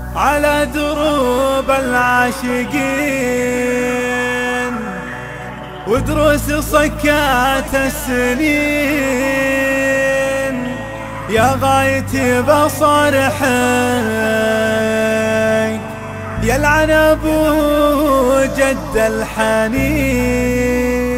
على دروب العاشقين ودروس صكات السنين، يا غايتي بصرحك يلعن ابو جد الحنين.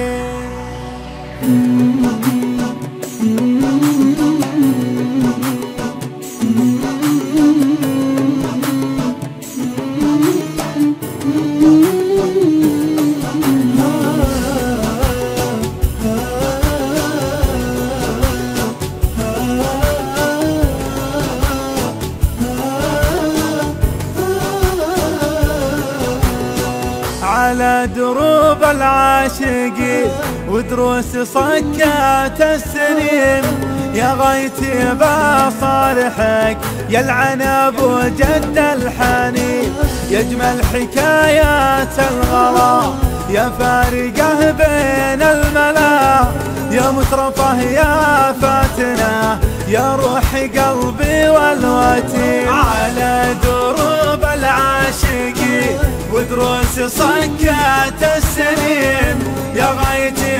على دروب العاشقين ودروس صكات السنين، يا غايتي بصالحك يلعن ابو جد الحنين. يجمل حكايات الغلا يا فارقه بين الملا، يا مترفه يا فاتنه يا روح قلبي والوتين. على دروب العاشقين ودروس صكات السنين، يا غايتي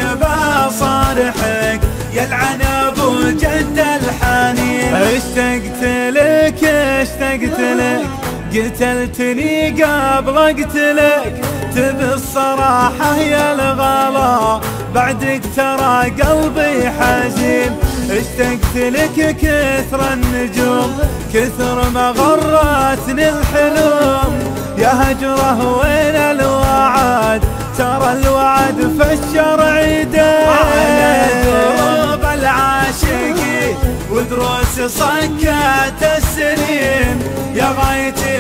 بصارحك يلعن ابو جد الحنين. اشتقت لك اشتقت لك قتلتني قبل اقتلك، تبي الصراحة يا الغلا بعدك ترى قلبي حزين. اشتقت لك كثر النجوم كثر ما غرتني الحلوم، يا هجره وين الوعد ترى الوعد في الشرع دين. على دروب العاشقين ودروس صكات السنين، يا غايتي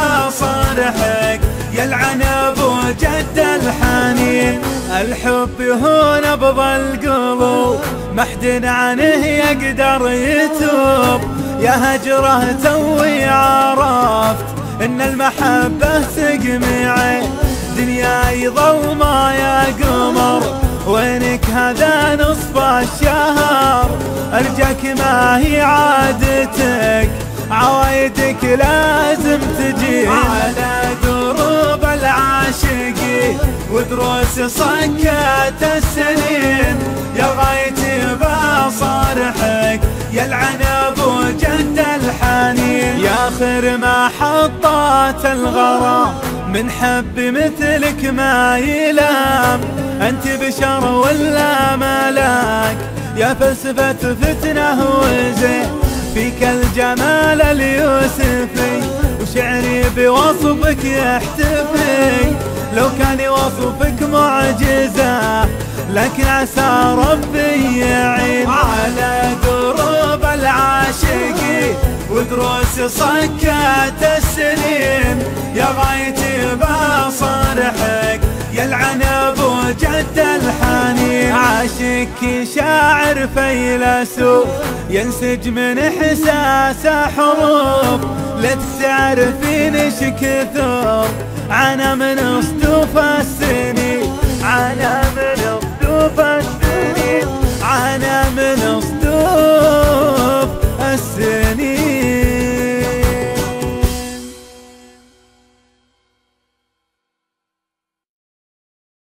بصرحك يلعن ابو جد الحنين. الحب هو نبض القلوب محد عنه يقدر يتوب، يا هجره توي عرفت ان المحبة تجمعي. دنياي ظلمة يا قمر وينك هذا نصف الشهر، ارجاك ما هي عادتك عوايدك لازم تجي. على دروب العاشقين ودروس صكات السنين، يا غايتي بصارحك يلعن ابو جد الحنين. يا خير ما حطات الغرام من حب مثلك ما يلام، انت بشر ولا ملاك يا فلسفة فتنة وزين. فيك الجمال اليوسفي وشعري بوصفك يحتفي، لو كان وصفك معجزة لكن عسى ربي يعين. على دروب العاشقين ودروس صكات السنين، يا غايتي بصرحك يلعن ابو جد الحنين. عاشق شاعر فيلسوف ينسج من احساسه حروف، لا تعرفين ايش كثر عنا من اصدوف السنين. على